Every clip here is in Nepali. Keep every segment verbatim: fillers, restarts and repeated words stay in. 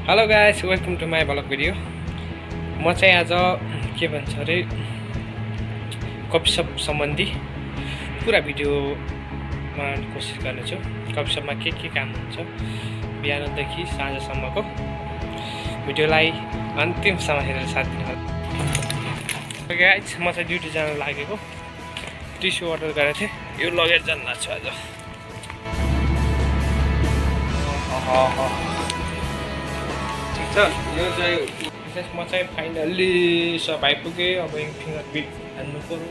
Hello guys, welcome to my blog video. म चाहिँ आज के भन्छ अरे कफी सप सम्बन्धी पुरा भिडियोमा कोसिस गर्नेछु। कफी सपमा के के काम हुन्छ बिहानदेखि साँझसम्मको भिडियोलाई अन्तिमसम्म हेरेर साथ दिनुहोला। गाइस, म चाहिँ ड्युटी जान लागेको, टिस्यु अर्डर गरेको थिएँ, यो लगेर जान लाग्छु आज। यो चाहिँ म चाहिँ फाइनल्ली सब आइपुगेँ। अब फिङ्गर प्रिन्ट हान्नु पर्यो।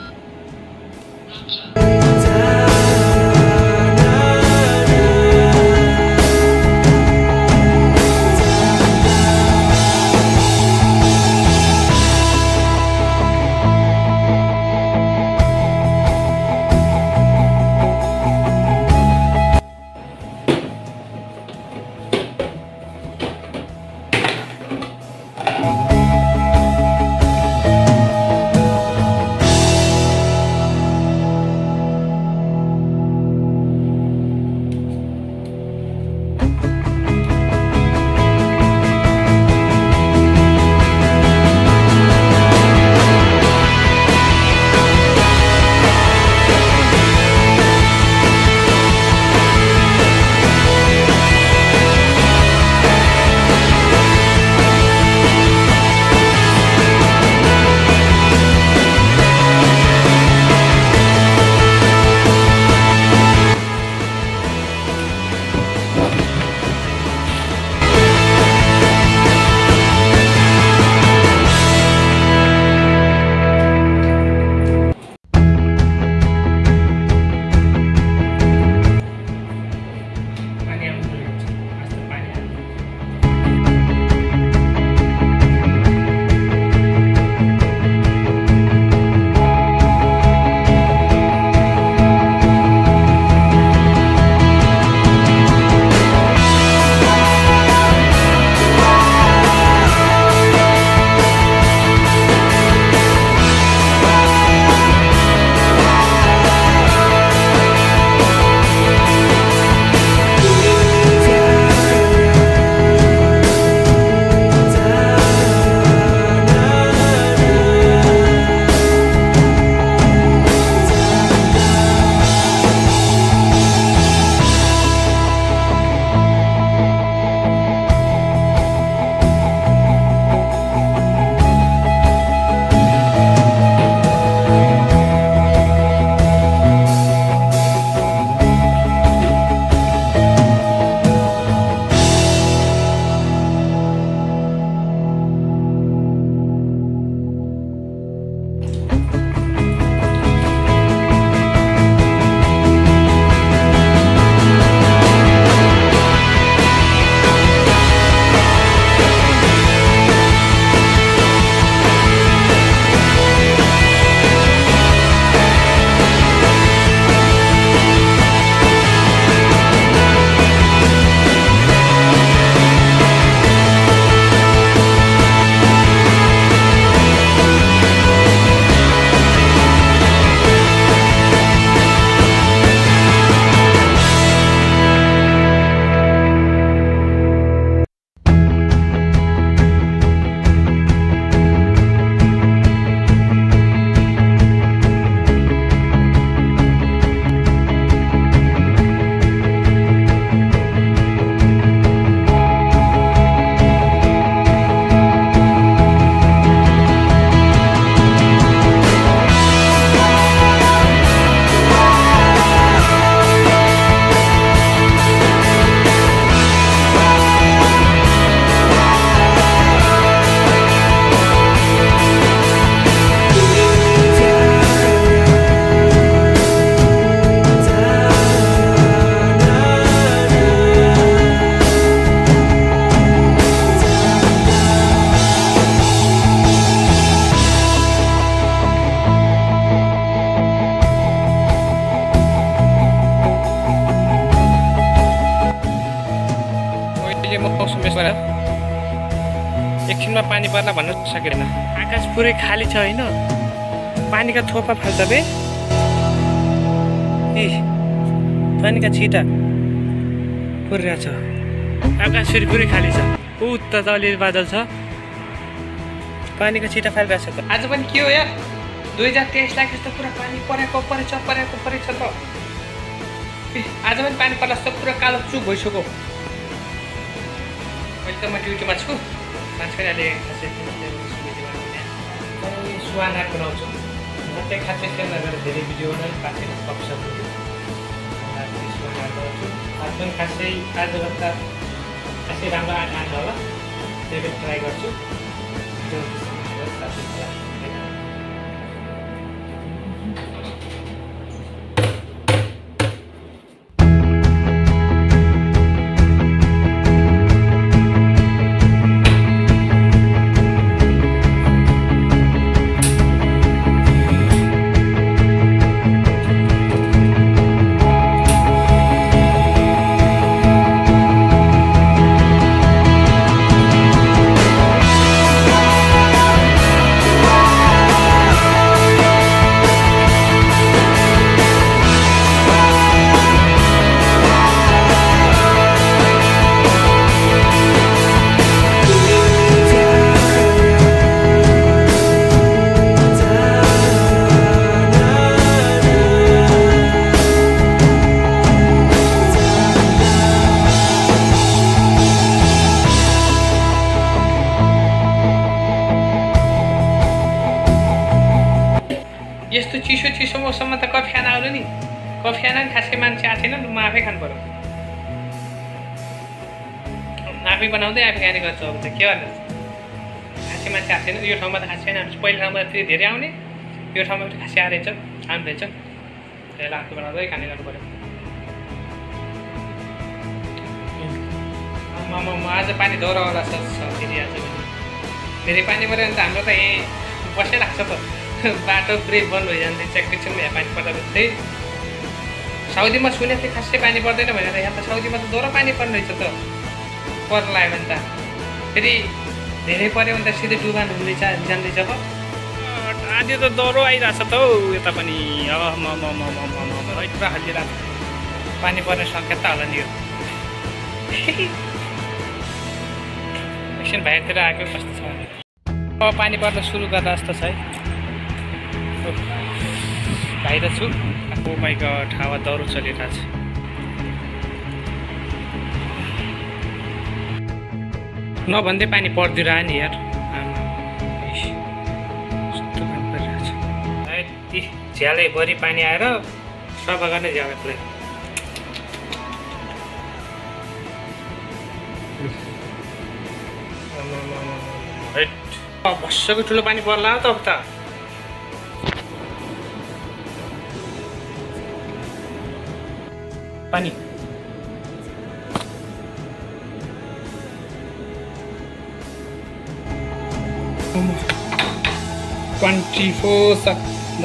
मौसम यसो एकछिनमा पानी पर्ला भन्न सकिँदैन। आकाश पुरै खाली छ होइन, पानीका थोपा फाल्छ बे। ए पानीका छिटा परिरहेछ, आकाश फेरि पुरै खाली छ। उता त अलिअलि बादल छ पानीको छिटा फालिरहेको छ त आज पनि के हो यार दुई हजार तेइस लाख जस्तो पुरा पानी परेको परेछ परेको परेछ त आज पनि पानी पर्ला जस्तो पुरा कालो चुक भइसक्यो अहिले त म ड्युटीमा छु मान्छे अहिले सुहाना बनाउँछु म चाहिँ खासै सेन्डर गरेर धेरै भिडियो बनाउनु पाएको छैन कपसप सुहाना बनाउँछु आज पनि खासै आजभन्दा खासै राम्रो आँट आँट होला त्यही पनि ट्राई गर्छु यस्तो चिसो चिसो मौसममा त कफी खान आउनु नि कफी खान नि खासै मान्छे आएको छैन म आफै खानु पर्यो आफै बनाउँदै आफै खाने गर्छु अब त के गर्नु खासै मान्छे आएको छैन यो ठाउँमा त खासै छैन पहिलो ठाउँमा फेरि धेरै आउने यो ठाउँमा पनि खासै आएर रहेछ आउनु रहेछ त्यसलाई आफै बनाउँदै खाने गर्नु पर्यो म आज पानी दौरावाला छ फेरि आज धेरै पानी पऱ्यो भने त हाम्रो त यहीँ बसिरहेको छ त बाटो पुरै बन्द भइजान्छ एकैछिनमा यहाँ पानी पर्दा त्यही साउदीमा सुनेको थिएँ खासै पानी पर्दैन भनेर यहाँ त साउदीमा त दोहोरो पानी पर्ने रहेछ त पर लाग्यो भने त फेरि धेरै पऱ्यो भने त सिधै डुबान हुँदैछ जान्दैछ अब आधी त दोहोरो आइरहेछ त हौ यता पनि म म म म म पुरा हल्लिरहेको पानी पर्ने सङ्केत त होला नि यो एकछिन बाहिरतिर आएको कस्तो छ अब पानी पर्न सुरु गर्दा जस्तो छ है बाहिर छु ओ माइ गॉड हावा दौरो चलिरहेको छ नभन्दै पानी पर्दिरह नि यार कस्तो पानी परिरहेको छ यति झ्यालैभरि पानी आएर सफा गर्ने झ्याललाई भस्सको ठुलो पानी पर्ला त अब त पानी ट्वेंटी फोर सक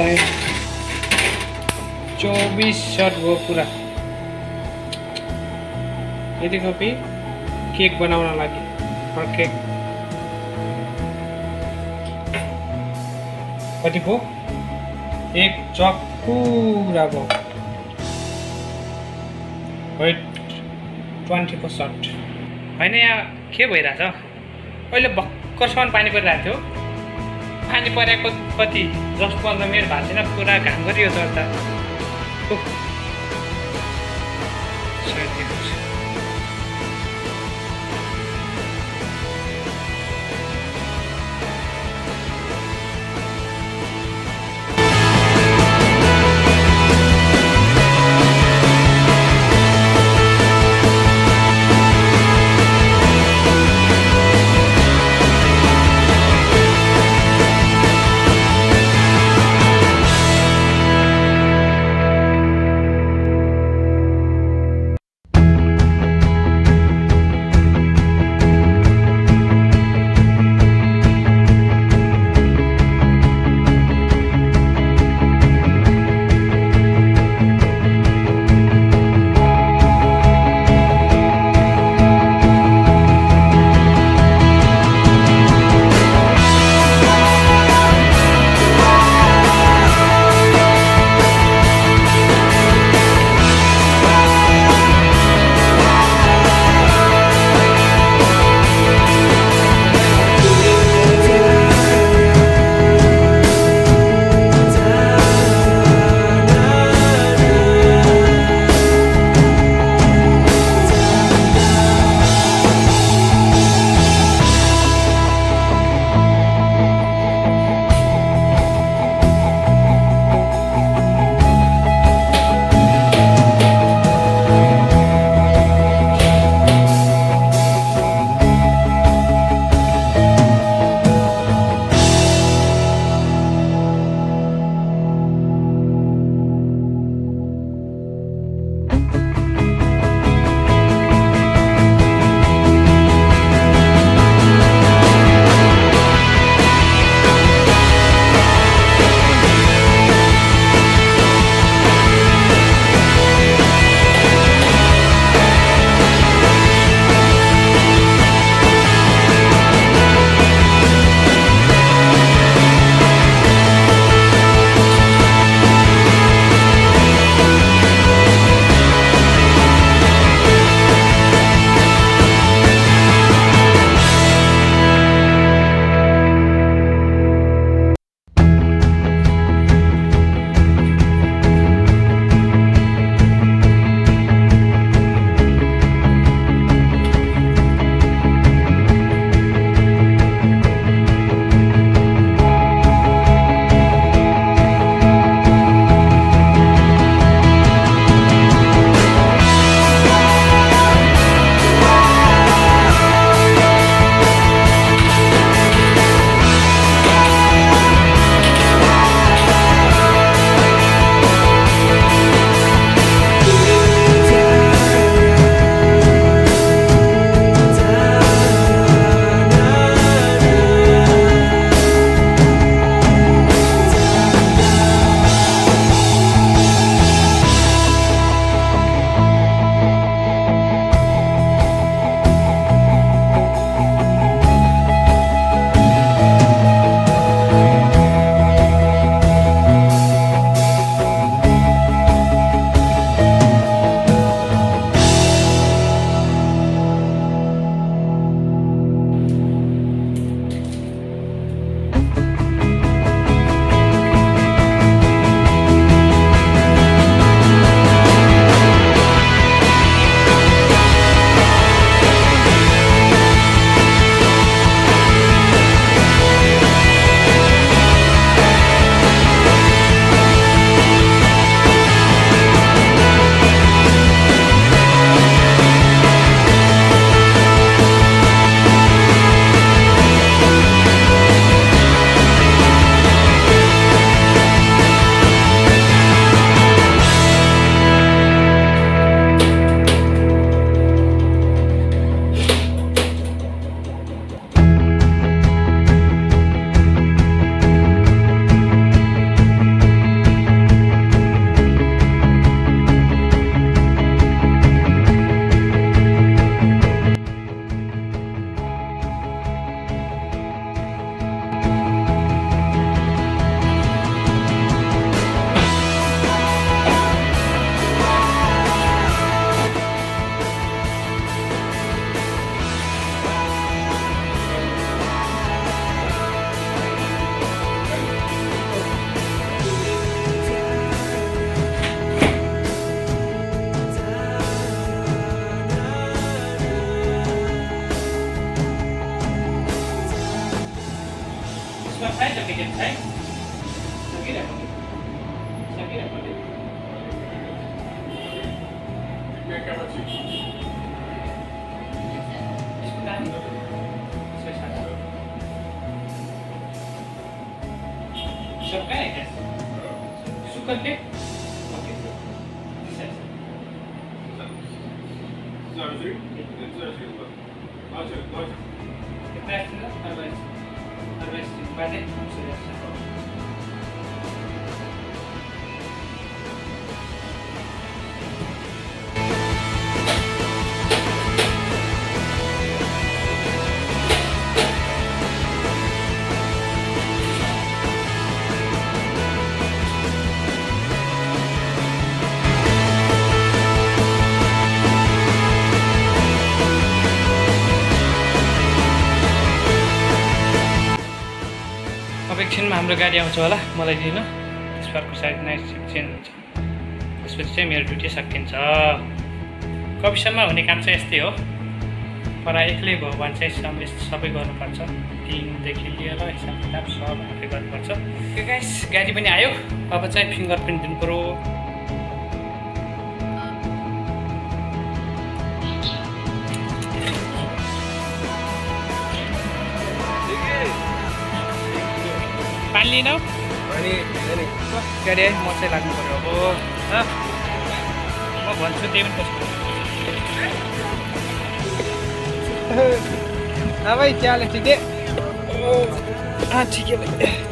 चौबीस शर्ट वो पूरा यदि कपी केक बनाउन लागि और केक कति भयो एक चक पूरा भयो वेट ट्वेंटी फोर सर्ट होइन यहाँ के भइरहेछ अहिले भर्खरसम्म पानी परिरहेको थियो पानी परेको कति दस पन्ध्र मिनट भएको छैन पुरा घाम गरियो त अन्त चाहिन्छ पिकेट चाहिँ सकिरहेको सकिरहेको सब कहाँ है क्या सुकर के ओके कितना है अरबाईस अरबाईस बाटे एकछिनमा हाम्रो गाडी आउँछ होला मलाई लिन त्यसपछि साइड नाइट सिफ्ट चेन्ज हुन्छ त्यसपछि चाहिँ मेरो ड्युटी सकिन्छ कफी सपमा हुने काम चाहिँ यस्तै हो पर एक्लै भयो भने चाहिँ सबै सबै गर्नुपर्छ टिमदेखि लिएर हिसाब किताब सब आफै गर्नुपर्छ त्यो गाइस गाडी पनि आयो अब चाहिँ फिङ्गर प्रिन्ट दिनु पऱ्यो पानी लिन गाडी आयो म चाहिँ लाग्नु पऱ्यो अब म भन्छु त्यही पनि कस्तो भाइ क्या हाल ठिकै हाँ ठीक है भाई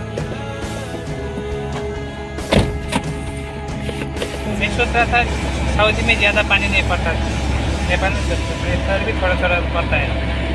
मैं सोच रहा था सऊदी में ज़्यादा पानी नहीं पड़ता नेपाल में इधर भी थोड़ा थोड़ा पड़ता है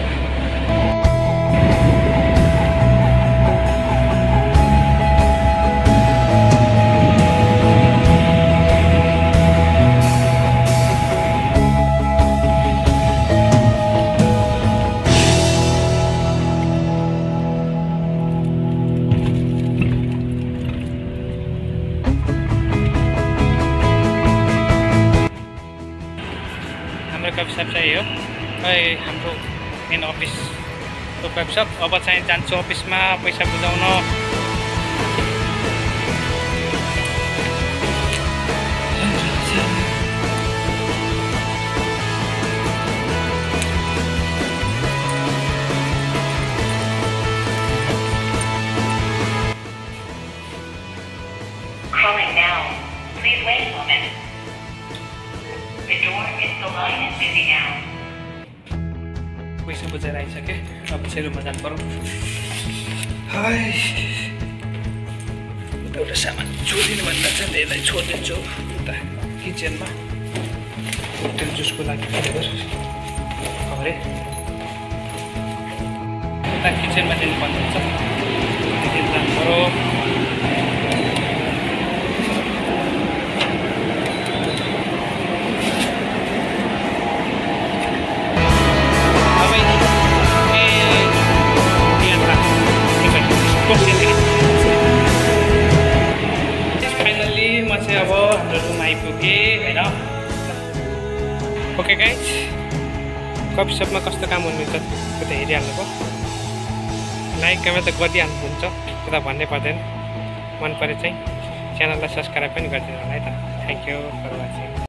कफी सप चाहिँ हो हाम्रो मेन अफिसको कफी सप अब चाहिँ जान्छु अफिसमा पैसा बुझाउन Calling now. Please wait a moment. The door in the line is busy now. पैसा बुझाएर आइसकेँ अब चाहिँ रुममा जानु पर्यो हाय उता एउटा सामान छोडिदिनु भन्दा चाहिँ यसलाई छोडिदिन्छु उता किचनमा होटेल जुसको लागि अरे उता किचनमा दिनु पर्ने हुन्छ त्यति जानु पर्यो फाइनल्ली म चाहिँ अब हाम्रो रुम आइपुगेँ होइन ओके गाइज कफी सपमा कस्तो काम हुनुहुन्छ त्यो त हेरिहाल्नुभयो लाइक कमेन्ट त गरिहाल्नुहुन्छ त्यो त भन्नै पर्दैन मन परे चाहिँ च्यानललाई सब्सक्राइब पनि गरिदिनु होला है त थ्याङ्क यू फर वाचिङ